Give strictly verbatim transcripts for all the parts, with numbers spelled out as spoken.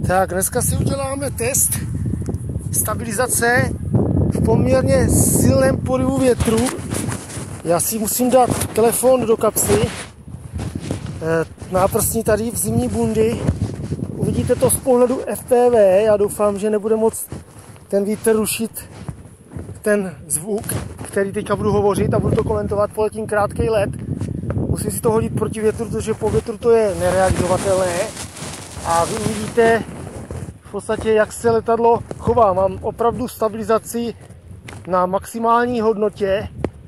Tak, dneska si uděláme test stabilizace v poměrně silném poryvu větru. Já si musím dát telefon do kapsy, náprstní tady v zimní bundy. Uvidíte to z pohledu F P V, já doufám, že nebude moc ten vítr rušit ten zvuk, který teďka budu hovořit a budu to komentovat, poletím krátký let. Musím si to hodit proti větru, protože po větru to je nerealizovatelné. A vy uvidíte v podstatě, jak se letadlo chová. Mám opravdu stabilizaci na maximální hodnotě, e,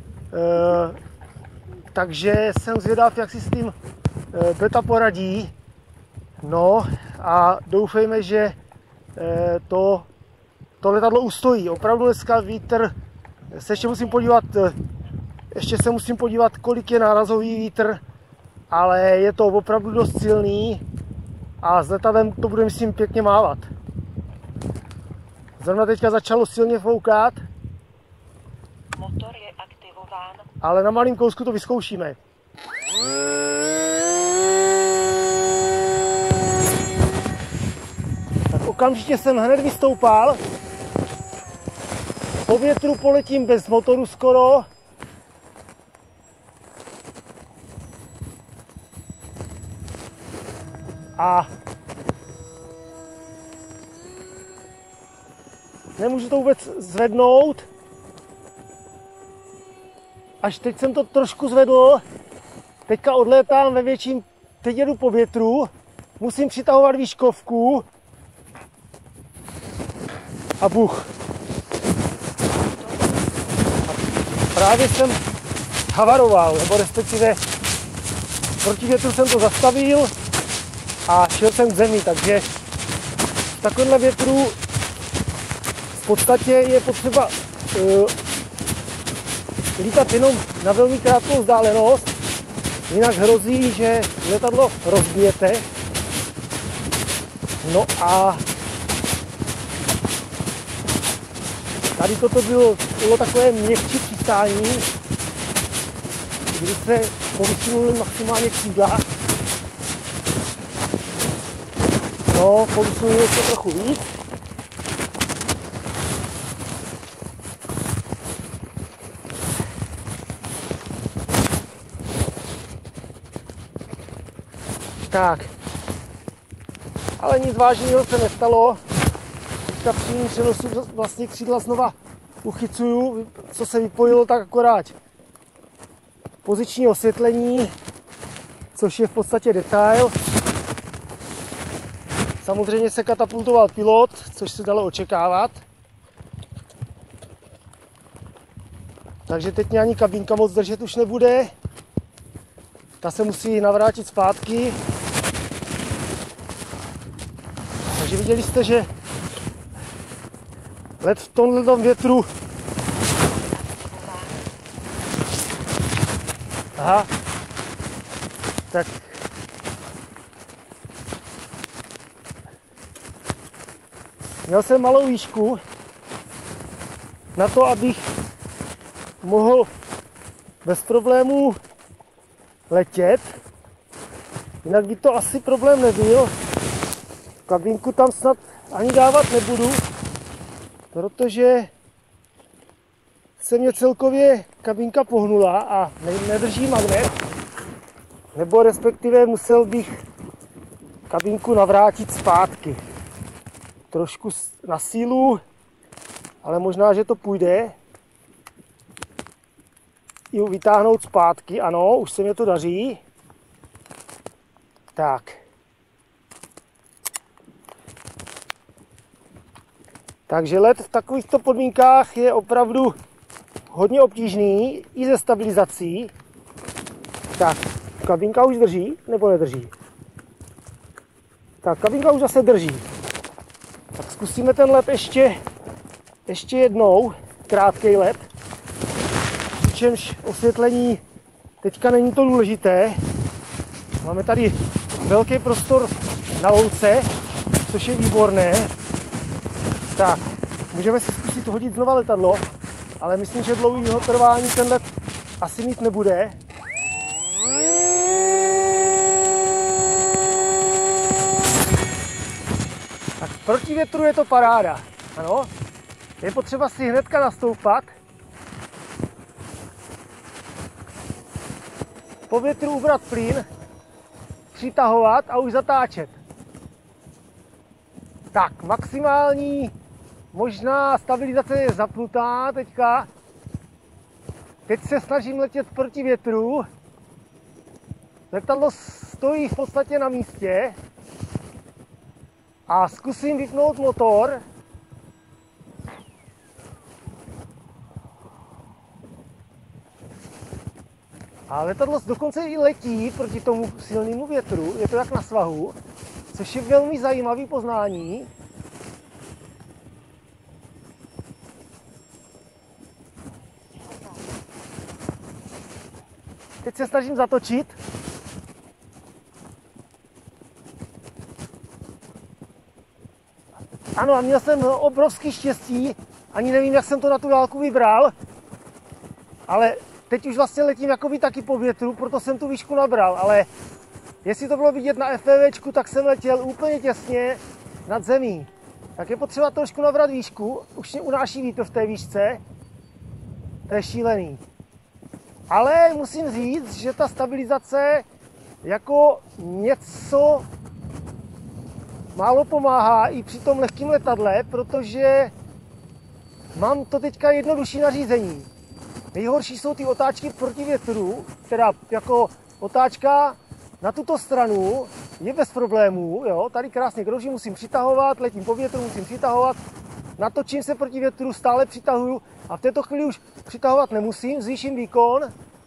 takže jsem zvědav, jak si s tím e, beta poradí. No a doufejme, že e, to, to letadlo ustojí. Opravdu dneska vítr, se ještě musím podívat, ještě se musím podívat, kolik je nárazový vítr, ale je to opravdu dost silný a s letadlem to bude, myslím, pěkně mávat. Zrovna teďka začalo silně foukat. Motor je aktivován. Ale na malém kousku to vyzkoušíme. Tak okamžitě jsem hned vystoupal. Po větru poletím bez motoru skoro. A nemůžu to vůbec zvednout. Až teď jsem to trošku zvedl. Teďka odlétám ve větším, teď jedu po větru. Musím přitahovat výškovku. A buch. A právě jsem havaroval, nebo respektive proti větru jsem to zastavil a šel jsem k zemi, takže v takovémhle větru v podstatě je potřeba uh, lítat jenom na velmi krátkou vzdálenost, jinak hrozí, že letadlo rozbijete. No a tady toto bylo, bylo takové měkčí přistání, kdy se povysunuli maximálně křídla. No, povysunuli se trochu víc. Tak, ale nic vážného se nestalo. Teďka při mým přenosu vlastně křídla znova uchycuju, co se vypojilo, tak akorát poziční osvětlení, což je v podstatě detail. Samozřejmě se katapultoval pilot, což se dalo očekávat. Takže teď mě ani kabínka moc držet už nebude. Ta se musí navrátit zpátky. Takže viděli jste, že let v tomhle větru. Aha. Tak. Měl jsem malou výšku na to, abych mohl bez problémů letět. Jinak by to asi problém nebyl. Kabinku tam snad ani dávat nebudu, protože se mě celkově kabinka pohnula a nedrží magnet, nebo respektive musel bych kabinku navrátit zpátky. Trošku na sílu, ale možná, že to půjde. I vytáhnout zpátky, ano, už se mě to daří. Tak. Takže let v takovýchto podmínkách je opravdu hodně obtížný, i ze stabilizací. Tak, kabinka už drží, nebo nedrží? Tak, kabinka už zase drží. Tak zkusíme ten let ještě, ještě jednou, krátký let. Přičemž osvětlení teďka není to důležité. Máme tady velký prostor na louce, což je výborné. Tak, můžeme si zkusit hodit znova letadlo, ale myslím, že dlouhého trvání ten let asi mít nebude. Proti větru je to paráda. Ano. Je potřeba si hnedka nastoupat. Po větru ubrat plyn, přitahovat a už zatáčet. Tak, maximální možná stabilizace je zapnutá teďka. Teď se snažím letět proti větru. Letadlo stojí v podstatě na místě. A zkusím vypnout motor. A letadlo dokonce i letí proti tomu silnému větru. Je to jak na svahu, což je velmi zajímavé poznání. Teď se snažím zatočit. Ano, a měl jsem obrovský štěstí. Ani nevím, jak jsem to na tu dálku vybral. Ale teď už vlastně letím jakoby taky po větru, proto jsem tu výšku nabral. Ale jestli to bylo vidět na FPVčku, tak jsem letěl úplně těsně nad zemí. Tak je potřeba trošku nabrat výšku. Už mě unáší vítr v té výšce. To je šílený. Ale musím říct, že ta stabilizace jako něco málo pomáhá i při tom lehkém letadle, protože mám to teďka jednodušší nařízení. Nejhorší jsou ty otáčky proti větru, teda jako otáčka na tuto stranu je bez problémů, jo, tady krásně kroužím, musím přitahovat, letím po větru, musím přitahovat, natočím se proti větru, stále přitahuju a v této chvíli už přitahovat nemusím, zvýším výkon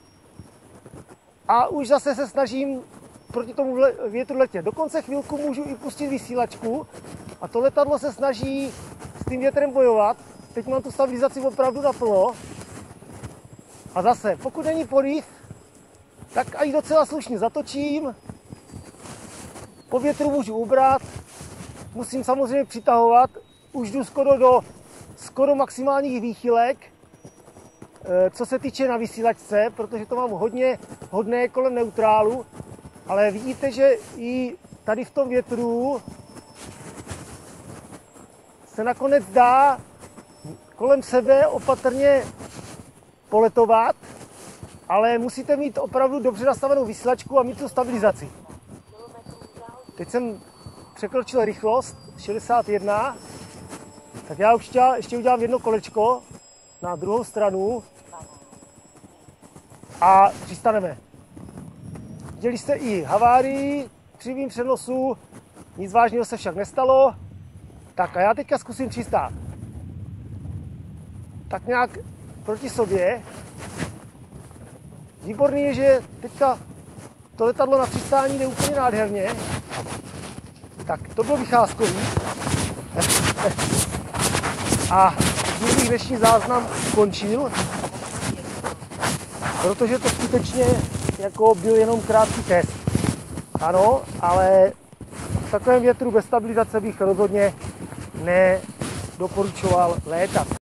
a už zase se snažím proti tomu větru letět. Dokonce chvilku můžu i pustit vysílačku a to letadlo se snaží s tím větrem bojovat. Teď mám tu stabilizaci opravdu naplno. A zase, pokud není podých, tak až docela slušně zatočím. Po větru můžu ubrat, musím samozřejmě přitahovat. Už jdu skoro do skoro maximálních výchylek, co se týče na vysílačce, protože to mám hodně hodné kolem neutrálu. Ale vidíte, že i tady v tom větru se nakonec dá kolem sebe opatrně poletovat, ale musíte mít opravdu dobře nastavenou vysílačku a mít tu stabilizaci. Teď jsem překročil rychlost šedesát jedna, tak já už ještě udělám jedno kolečko na druhou stranu a přistaneme. Viděli jste i havárii při mým přenosu, nic vážného se však nestalo. Tak a já teďka zkusím přistát. Tak nějak proti sobě. Výborný je, že teďka to letadlo na přistání jde úplně nádherně. Tak to bylo vycházkový. A tím bych dnešní záznam končil, protože to skutečně jako byl jenom krátký test. Ano, ale v takovém větru bez stabilizace bych rozhodně nedoporučoval létat.